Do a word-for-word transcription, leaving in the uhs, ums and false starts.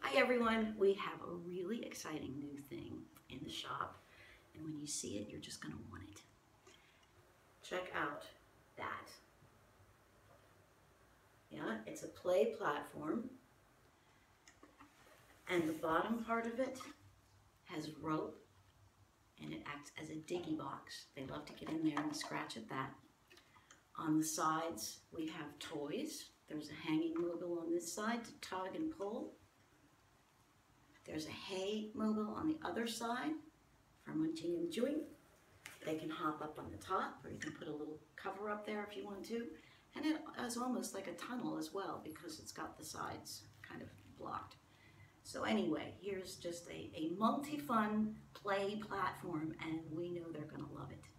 Hi everyone, we have a really exciting new thing in the shop, and when you see it, you're just going to want it. Check out that. Yeah, it's a play platform, and the bottom part of it has rope, and it acts as a diggy box. They love to get in there and scratch at that. On the sides, we have toys. There's a hanging mobile on this side to tug and pull. There's a hay mobile on the other side for munching and chewing. They can hop up on the top, or you can put a little cover up there if you want to. And it is almost like a tunnel as well because it's got the sides kind of blocked. So anyway, here's just a, a multi-fun play platform, and we know they're going to love it.